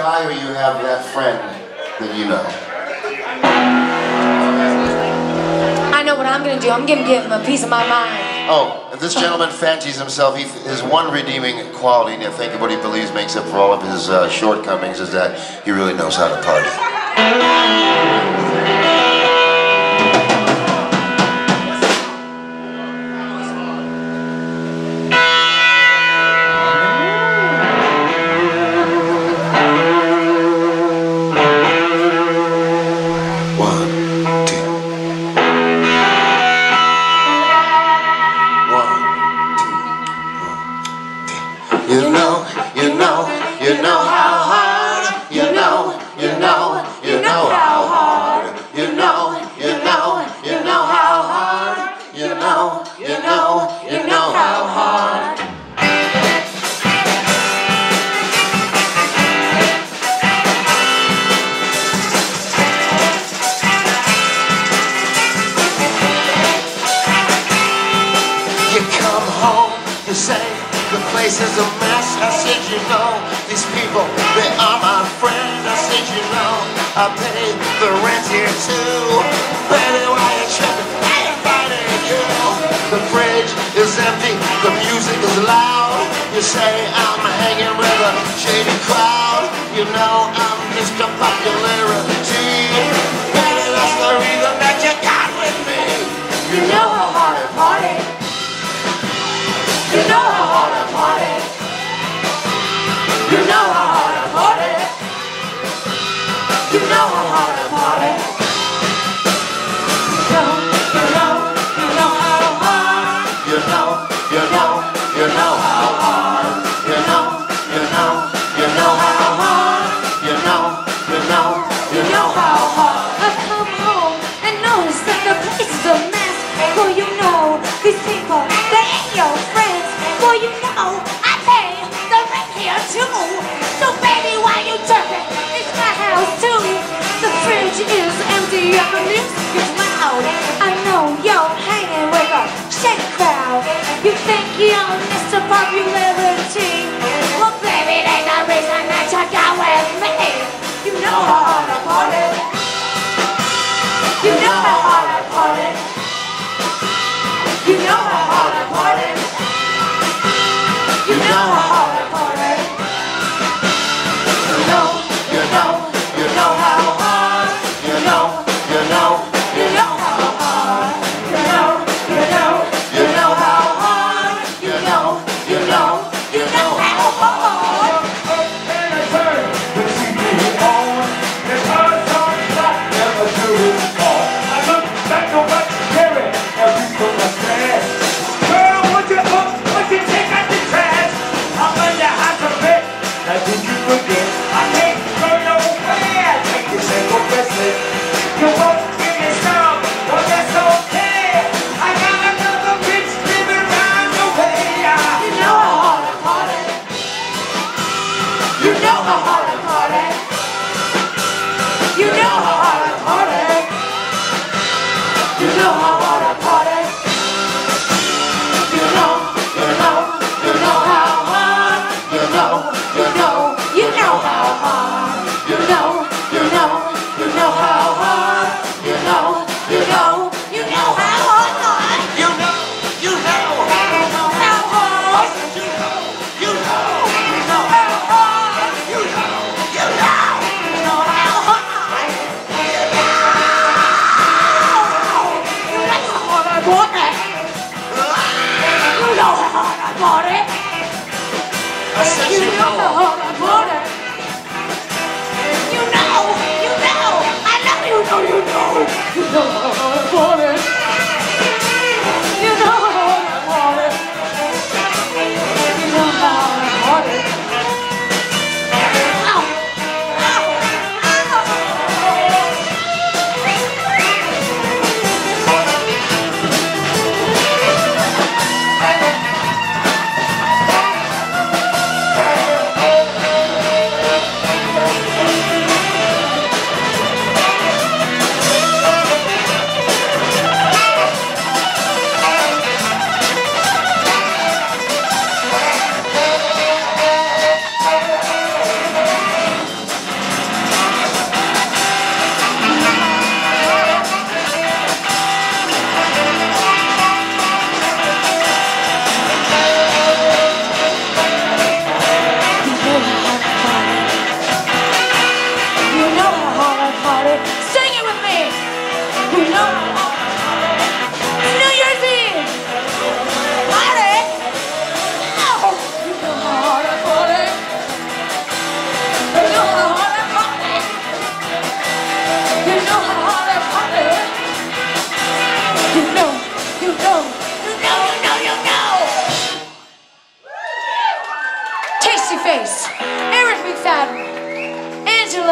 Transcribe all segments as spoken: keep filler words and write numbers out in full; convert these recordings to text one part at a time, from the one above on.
guy or you have that friend that you know? I know what I'm gonna do. I'm gonna give him a piece of my mind. Oh, and this gentleman fancies himself. He, his one redeeming quality, and I think what he believes makes up for all of his uh, shortcomings, is that he really knows how to party.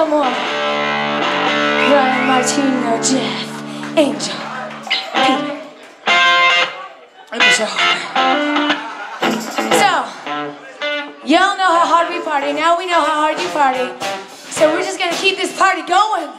Angelo Moore, Ryan, Martino, Jeff, Angel, Peter, and Michele Harper. So, y'all know how hard we party. Now we know how hard you party. So we're just gonna keep this party going.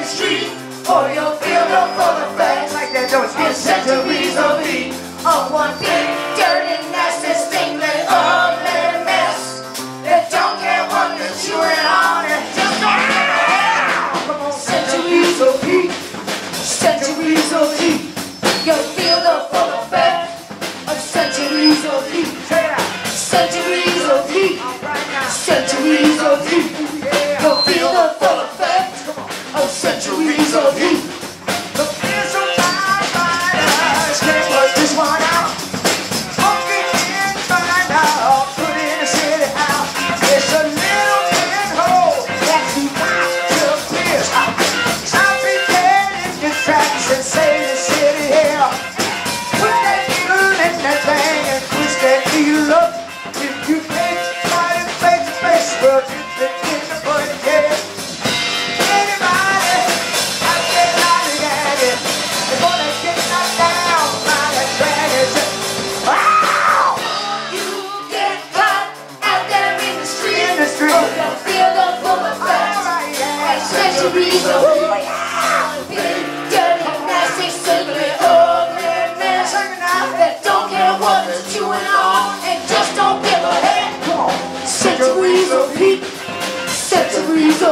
Centuries of me, oh, one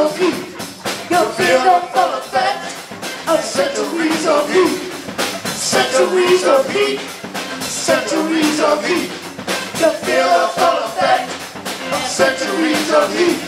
of heat. You'll feel the full effect of centuries of heat. Centuries of heat. Centuries of heat. You'll feel the full effect of centuries of heat.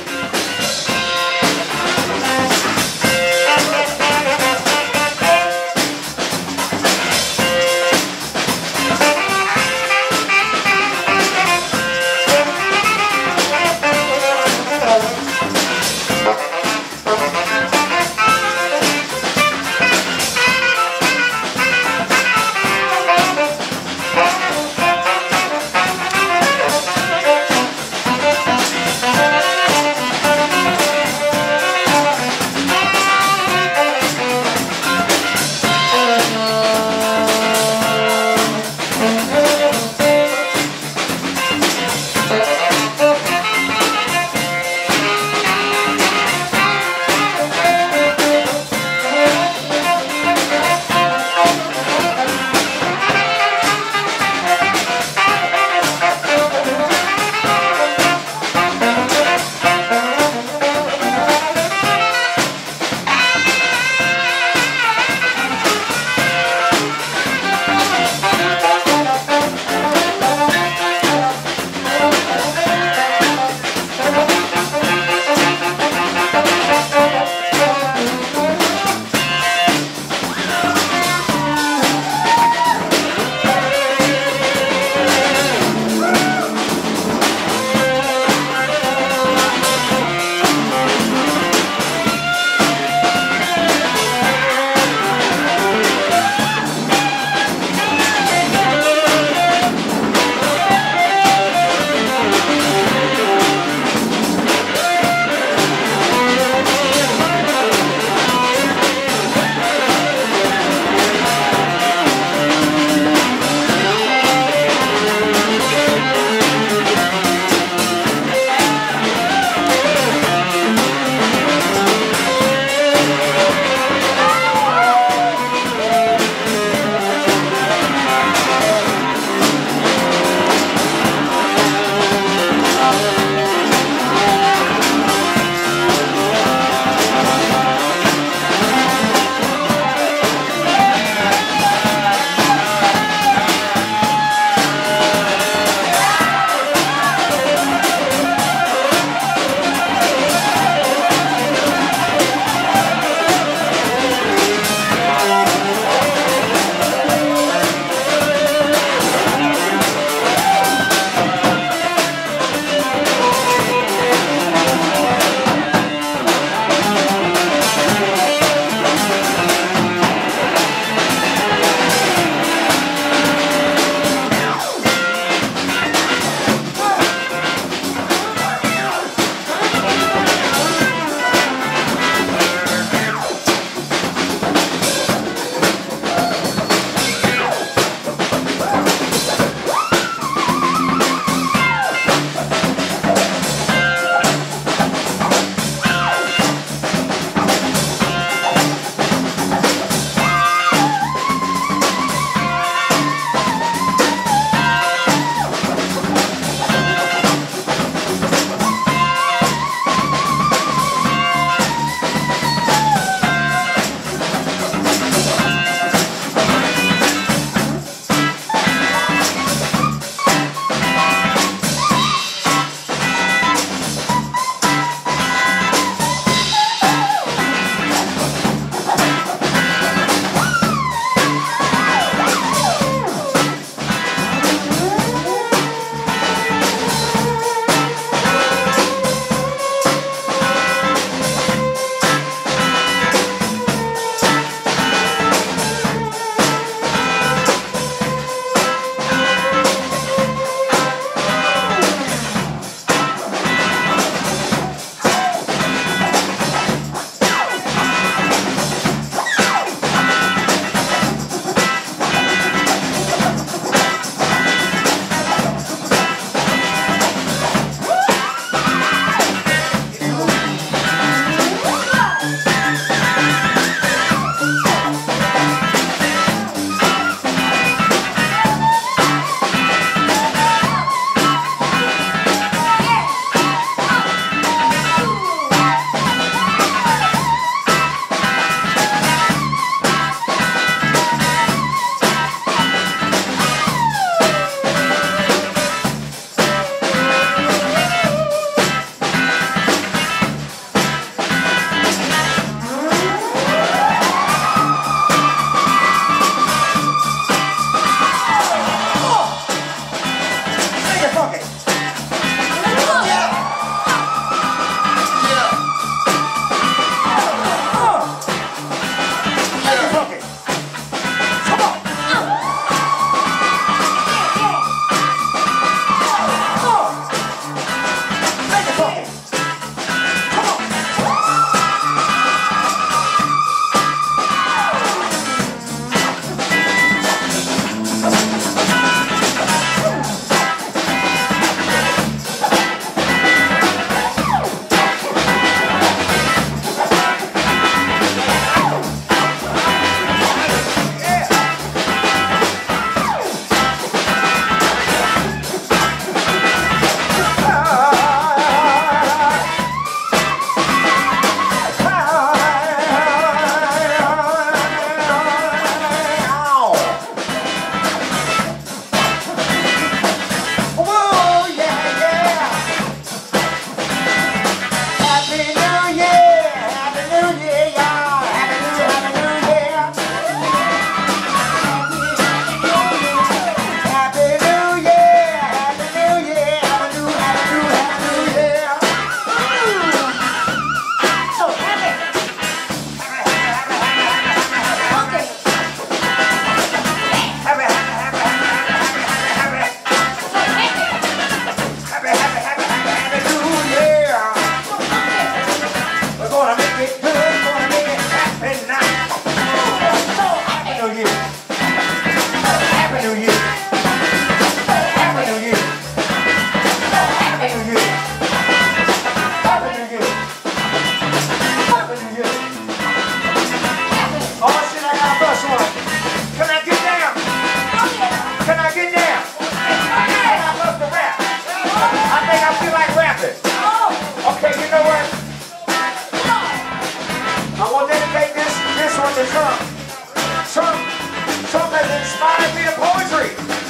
the song. Song, song that inspired me to poetry.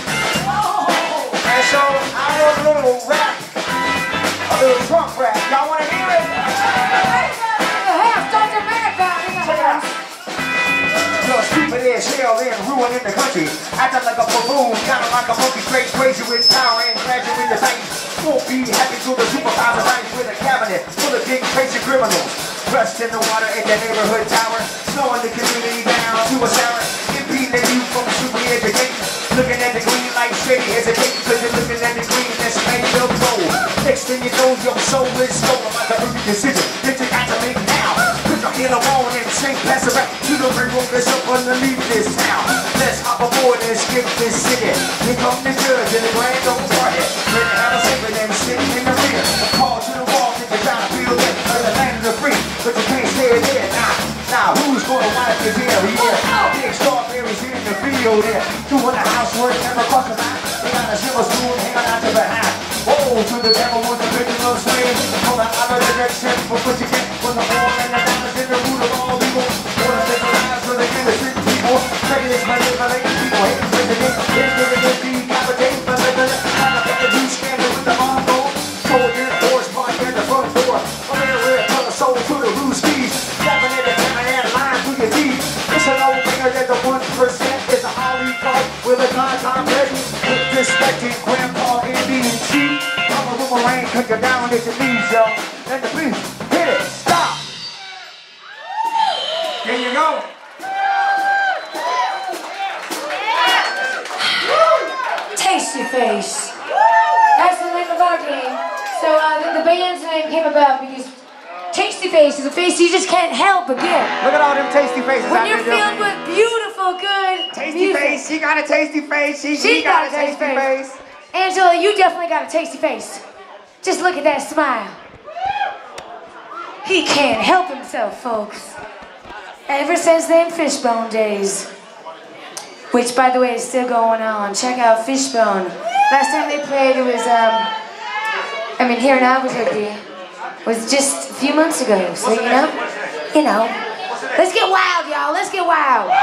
And so I wrote a little rap, a little trunk rap. Y'all want to hear it? Check it out. You're stupid as hell and ruining the country. Acting like a baboon, kind of like a monkey, straight crazy with power and crashing with the bank. Won't be happy till the supervisor finds with a cabinet full of big crazy criminals. Rushed in the water at the neighborhood tower, slowing the community down to a sour, impeding the youth from super education. Looking at the green light shady, hesitating because you're looking at the green that's made of gold. Next thing you know, your soul is stolen by the early decision that you got to make now. Put your head on and shake, pass it back to the railroad that's up underneath this town. Let's hop aboard and skip this city. Here come the judge and the grand old party. Ready to have a sacred and sitting in the rear. Call to the wall, think you're trying to feel it for the land of the free, but you can't stay there. Nah, nah, who's gonna wipe your beer here? Big strawberries in the field here. Two in the house where it never crossed the line. They got a silver spoon hanging out your behind. Whoa, to the devil with the big little swing. From the other direction, for what you get from the wall and the diamonds in the root of all evil. Wanna take the lives of the innocent people. Prejudice manipulating people. Hate president, ignorant, decapitating, manipulating. Trying to make a new scandal with the Mongol. Soldier, horse, park at the front door. America, color soul to the Ruskies. Stepping in the camera and line through your teeth. It's an old finger that the one percent is a Holly Clark with a non-time presence. Disrespecting grandpa Indian cheap. I'm a boomerang, cut you down at your knees, yo. And the beat, hit it, stop. Here you go. Tasty Face. That's the name of our game. So uh, the, the band's name came about because Tasty Face is a face you just can't help but get. Look at all them tasty faces. When you're filled with beautiful, good tasty music. face, she got a tasty face. She, She she got, got a a tasty tasty face. face. Angela, you definitely got a tasty face. Just look at that smile. He can't help himself, folks. Ever since them Fishbone days. Which, by the way, is still going on. Check out Fishbone. Last time they played, it was, um... I mean, here in Albuquerque. Was just a few months ago. So, you know, you know. Let's get wild, y'all. Let's get wild.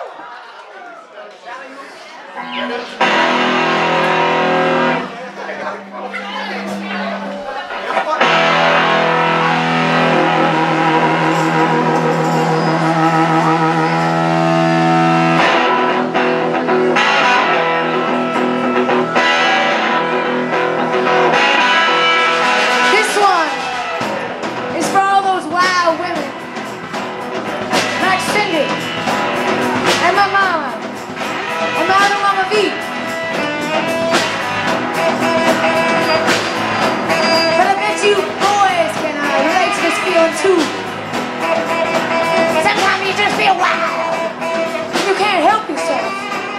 Sometimes you just feel wild. You can't help yourself.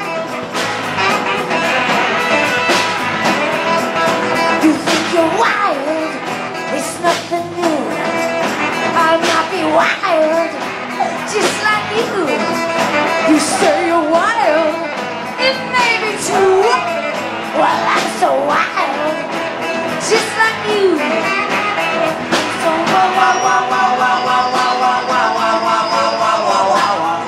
You think you're wild. It's nothing new. I might be wild, just like you. You say you're wild. It may be true. Well, I'm so wild, just like you. So wow, wow, wow, wow, wow, wow, wow, wow, wow, wow, wow, wow, wow, wow, wow.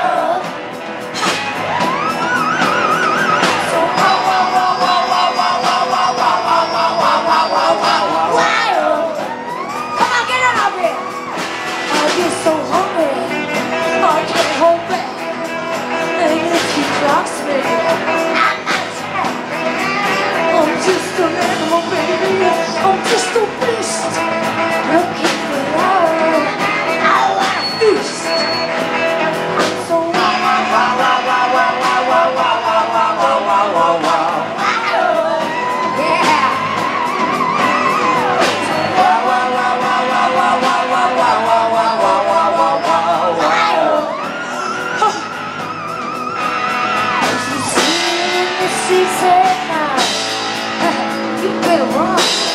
So wow, wow, wow, wow, wow, wow, wow, wow, wow, wow, wow, wow, wow, wow, wow. Come on, get on up here. I get so hungry, I can't hold back. And if she drops me, I'm not tired. I'm just an animal, baby. I'm just a beast. Looking for love, I want a feast. I'm so wow, wow, wow, wow, wow, wow, wow, wow, wow, wow, wow, wow, wow, wow, yeah. Wow, wow, wow, wow, wow, wow, wow, wow, wow, wow, wow, wow, wow, wow. You see in the seats at night, you better run.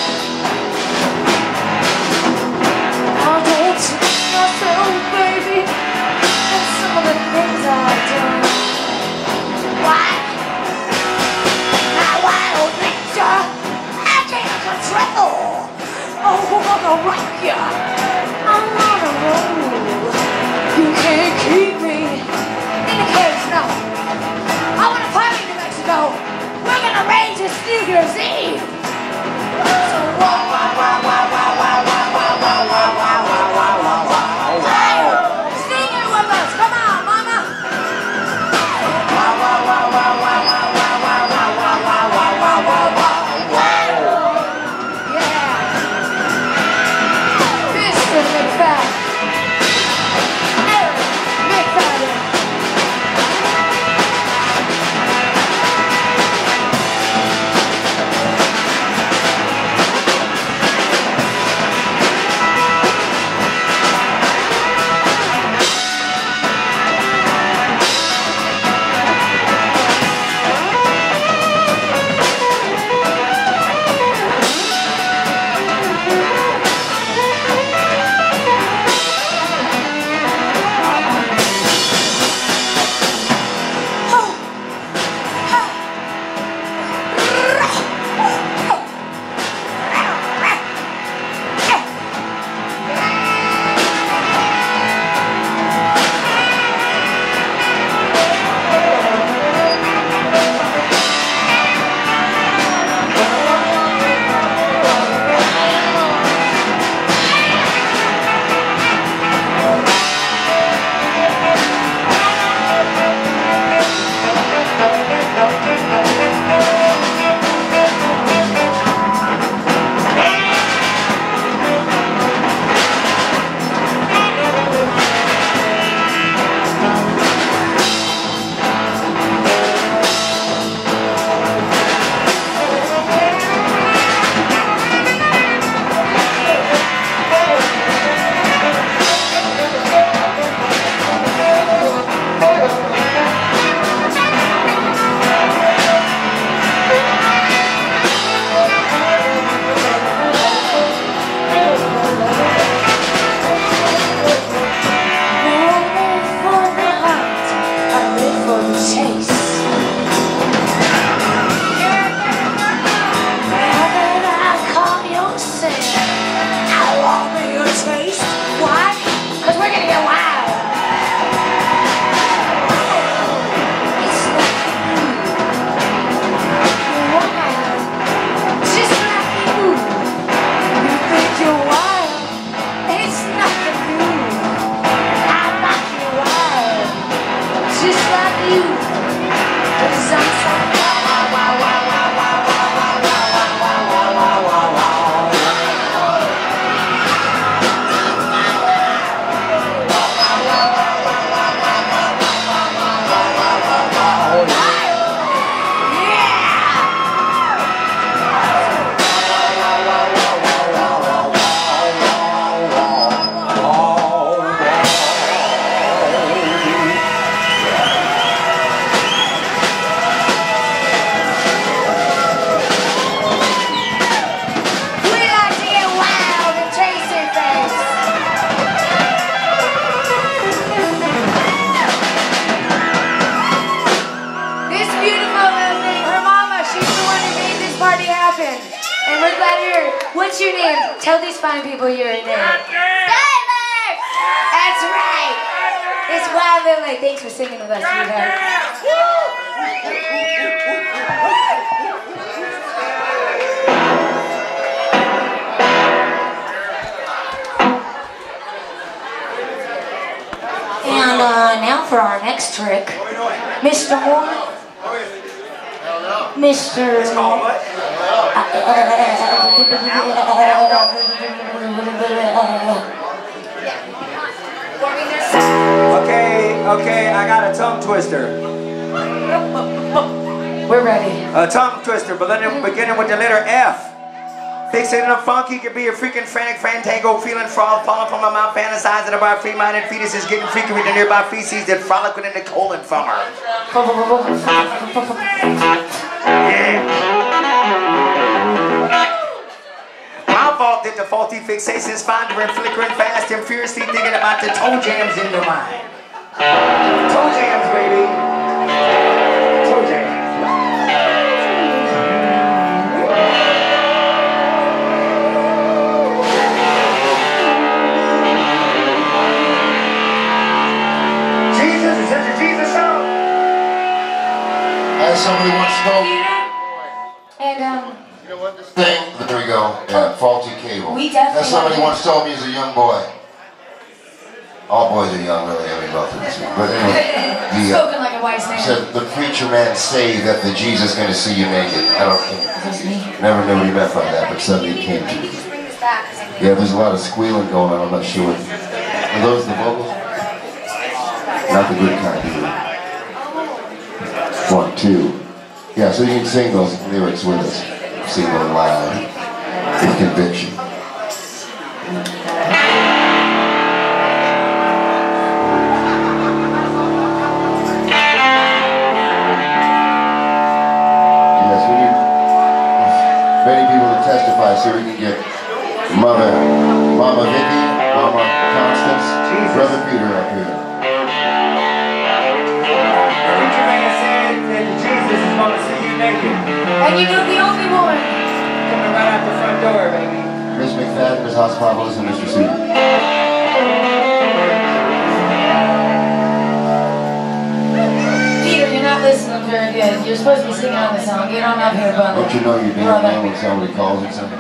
I'm gonna rock ya. I'm on a roll. You can't keep me what's your name? Tell these fine people your name. Tyler! That's right. It's Wild Lily. Thanks for singing with us, sweetheart. And uh, now for our next trick, Mister Moore. Mister It's called what? Okay, okay, I got a tongue twister. We're ready. A tongue twister, but then beginning with the letter F. Fixating a funky could be a freaking frantic fantango, feeling frog falling from my mouth, fantasizing about free-minded fetuses getting freaky with the nearby feces that frolic within the colon from her. My fault that the faulty fixations finding, flickering fast and furiously thinking about the toe jams in your mind. Toe jams, baby. Toe jams. Jesus, is that your Jesus song? As somebody once told me, And, um... you know what, this thing, there we go, yeah, faulty cable. We definitely As somebody want once told me as a young boy. All boys are young, really, I mean, both of us. But anyway, the, uh, Spoken like a wise man. said, the preacher man say that the Jesus going to see you naked. I don't think, never knew what he meant by that, but suddenly it came to me. Yeah, there's a lot of squealing going on, I'm not sure what. Are those the vocals? Not the good kind, either. One, two. Yeah, so you can sing those lyrics with us. Sing them loud, with conviction. Yes, we need many people to testify so we can get Mother, Mama Vicky, Mama Constance, Brother Peter up here. Jesus is gonna see you naked. And you know the only one. Coming right out the front door, baby. Miss McFadden, Miss Hospopoulos, and Mister Seaver. Peter, you're not listening very good. You're supposed to be singing on the song. Get on up here, brother. Don't you know you're damn man when somebody calls it something?